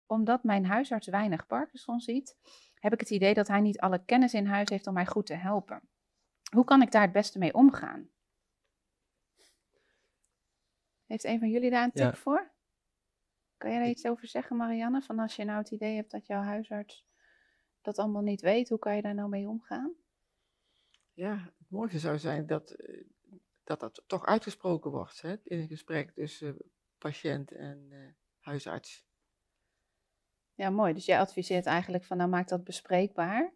omdat mijn huisarts weinig Parkinson ziet, heb ik het idee dat hij niet alle kennis in huis heeft om mij goed te helpen. Hoe kan ik daar het beste mee omgaan? Heeft een van jullie daar een tip voor? Kan jij daar iets over zeggen, Marianne? Van als je nou het idee hebt dat jouw huisarts dat allemaal niet weet, hoe kan je daar nou mee omgaan? Ja, het mooiste zou zijn dat toch uitgesproken wordt, hè, in een gesprek tussen patiënt en huisarts. Ja, mooi. Dus jij adviseert eigenlijk van, nou maak dat bespreekbaar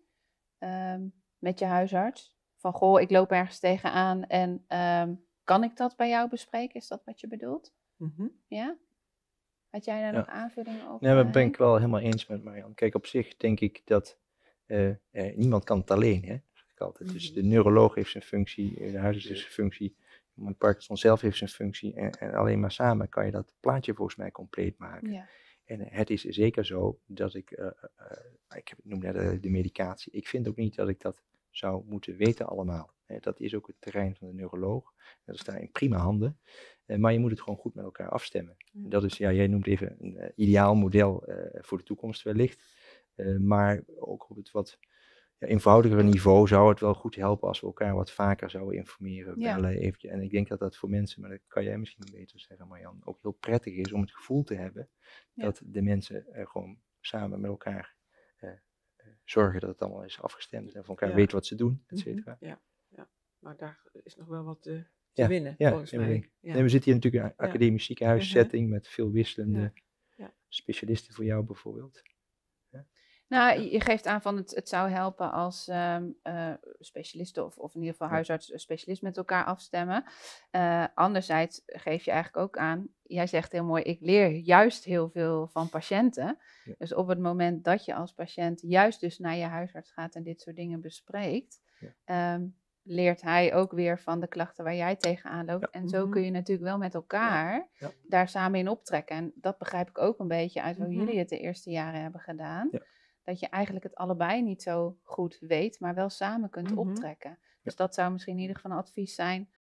met je huisarts. Van, goh, ik loop ergens tegenaan en kan ik dat bij jou bespreken? Is dat wat je bedoelt? Ja? Had jij daar nog aanvullingen op? Nee, dat ben ik wel helemaal eens met Marianne. Kijk, op zich denk ik dat niemand kan het alleen, hè. Dat zeg ik altijd. Dus de neuroloog heeft zijn functie, de huisarts heeft zijn functie, Parkinson zelf heeft zijn functie. En alleen maar samen kan je dat plaatje volgens mij compleet maken. Ja. En het is zeker zo dat ik noem net de medicatie, ik vind ook niet dat ik dat zou moeten weten allemaal. Dat is ook het terrein van de neuroloog. Dat is daar in prima handen. Maar je moet het gewoon goed met elkaar afstemmen. Dat is, jij noemt even een ideaal model voor de toekomst wellicht. Maar ook op het wat eenvoudiger niveau zou het wel goed helpen als we elkaar wat vaker zouden informeren, bellen eventjes. En ik denk dat dat voor mensen, maar dat kan jij misschien beter zeggen, Marianne, ook heel prettig is om het gevoel te hebben dat de mensen gewoon samen met elkaar zorgen dat het allemaal is afgestemd en van elkaar weten wat ze doen, et cetera. Maar daar is nog wel wat te winnen, volgens mij. Nee, we zitten hier natuurlijk in een academisch ziekenhuissetting met veel wisselende specialisten voor jou bijvoorbeeld. Nou, je geeft aan van het zou helpen als specialisten of in ieder geval huisarts specialist met elkaar afstemmen. Anderzijds geef je eigenlijk ook aan, jij zegt heel mooi, ik leer juist heel veel van patiënten. Ja. Dus op het moment dat je als patiënt juist dus naar je huisarts gaat en dit soort dingen bespreekt, leert hij ook weer van de klachten waar jij tegenaan loopt. En zo kun je natuurlijk wel met elkaar daar samen in optrekken. En dat begrijp ik ook een beetje uit hoe jullie het de eerste jaren hebben gedaan. Ja. Dat je eigenlijk het allebei niet zo goed weet, maar wel samen kunt optrekken. Dus dat zou misschien in ieder geval een advies zijn